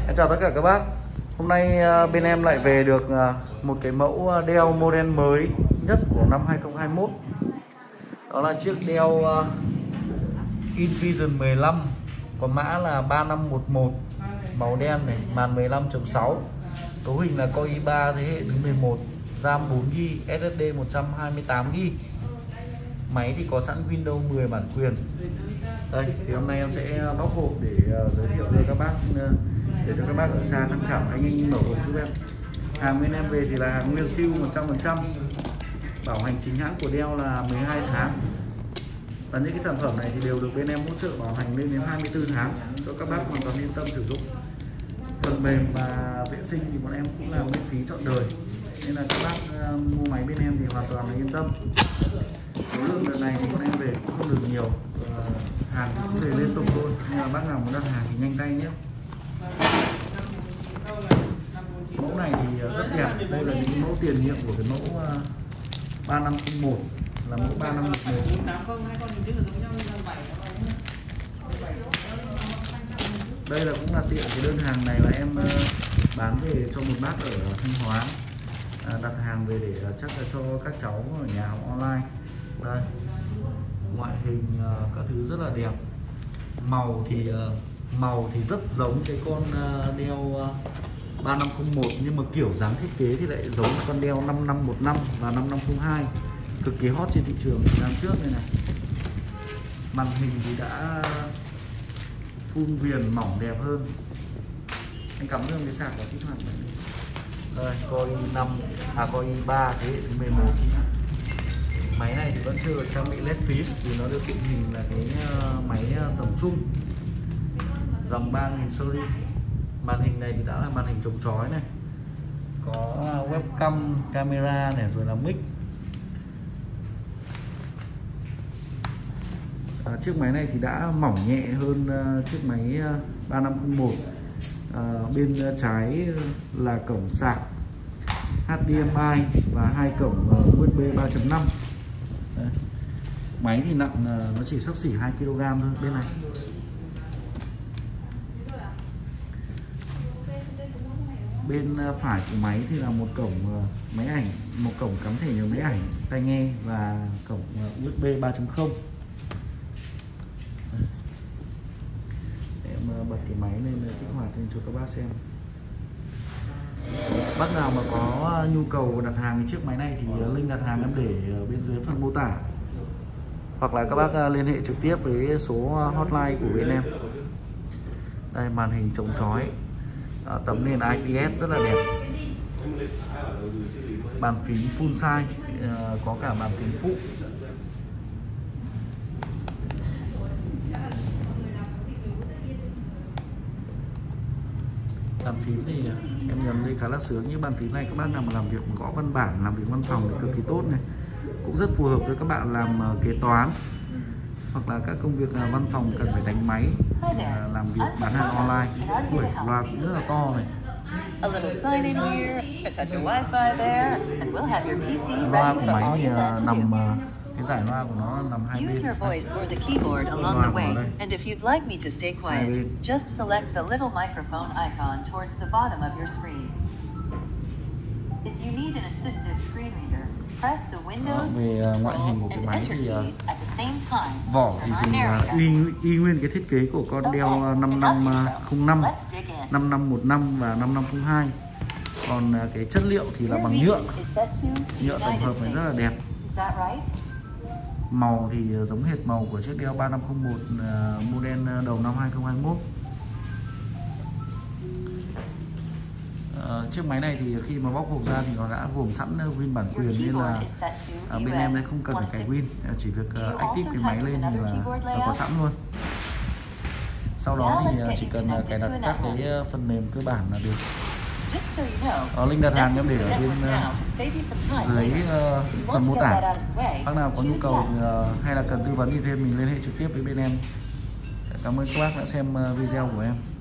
Em chào tất cả các bác. Hôm nay bên em lại về được một cái mẫu đeo model mới nhất của năm 2021. Đó là chiếc đeo Invision 15, có mã là 3511, màu đen này, màn 15.6, cấu hình là Core i3 thế hệ thứ 11, RAM 4GB, SSD 128GB. Máy thì có sẵn Windows 10 bản quyền. Đây, thì hôm nay em sẽ bóc hộp để giới thiệu cho các bác, để cho các bác ở xa tham khảo. Anh mở hộp giúp em. Hàng bên em về thì là hàng nguyên siêu 100%. Bảo hành chính hãng của Dell là 12 tháng. Và những cái sản phẩm này thì đều được bên em hỗ trợ bảo hành lên đến 24 tháng cho các bác hoàn toàn yên tâm sử dụng. Phần mềm và vệ sinh thì bọn em cũng là miễn phí trọn đời, nên là các bác mua máy bên em thì hoàn toàn là yên tâm. Số lượng đợt này thì bọn em về cũng không được nhiều, hàng cũng về liên tục thôi, nhưng mà bác nào muốn đặt hàng thì nhanh tay nhé. Mẫu này thì rất đẹp. Đây là những mẫu tiền nhiệm của cái mẫu 3501, là mẫu 3511. Đây là cũng là tiện cái đơn hàng này là em bán về cho một bác ở Thanh Hóa, đặt hàng về để chắc là cho các cháu ở nhà học online. Đây, ngoại hình các thứ rất là đẹp. Màu thì rất giống cái con đeo 3501, nhưng mà kiểu dáng thiết kế thì lại giống con đeo 5515 và 5502, cực kỳ hot trên thị trường thời gian trước đây này. Màn hình thì đã full viền mỏng đẹp hơn. Anh cắm thêm cái sạc vào kích hoạt này. Đây, Core i5, Core i3 thế hệ thứ 11. Máy này thì vẫn chưa được trang bị LED phím, vì nó được định hình là cái máy tầm trung dòng 3000 series. Màn hình này thì đã là màn hình chống chói này, có webcam, camera này, rồi là mic. Chiếc máy này thì đã mỏng nhẹ hơn chiếc máy 3501. Bên trái là cổng sạc HDMI và hai cổng USB 3.5. Máy thì nặng, nó chỉ xấp xỉ 2 kg thôi. Bên này bên phải của máy thì là một cổng máy ảnh, một cổng cắm thẻ nhớ máy ảnh, tai nghe và cổng USB 3.0. Em bật cái máy lên kích hoạt lên cho các bác xem. Bác nào mà có nhu cầu đặt hàng cái chiếc máy này thì link đặt hàng em để ở bên dưới phần mô tả, hoặc là các bác liên hệ trực tiếp với số hotline của bên em. Đây, màn hình chống chói, tấm nền IPS rất là đẹp. Bàn phím full size, có cả bàn phím phụ. Bàn phím thì em nhấn đây khá là sướng, như bàn phím này các bác nào mà làm việc gõ văn bản, làm việc văn phòng thì cực kỳ tốt này. Cũng rất phù hợp với các bạn làm kế toán, hoặc là các công việc văn phòng cần phải đánh máy, làm việc bán hàng online. Ui, loa cũng rất là to này. Loa của máy thì nằm, cái giải loa của nó nằm hai bên. Về ngoại hình của cái máy thì vỏ thì dùng y nguyên cái thiết kế của con đeo 5505, 5515 và 5502. Còn cái chất liệu thì là bằng nhựa tổng hợp này rất là đẹp. Màu thì giống hệt màu của chiếc đeo 3501 model đầu năm 2021. Chiếc máy này thì khi mà bóc hộp ra thì nó đã gồm sẵn win bản quyền, nên là bên em đây không cần phải cài win, chỉ việc active cái máy lên thì là có sẵn luôn. Sau đó thì chỉ cần cài đặt các cái phần mềm cơ bản là được. Link đặt hàng em để ở bên dưới phần mô tả. Bác nào có nhu cầu hay là cần tư vấn gì thêm mình liên hệ trực tiếp với bên em. Cảm ơn các bác đã xem video của em.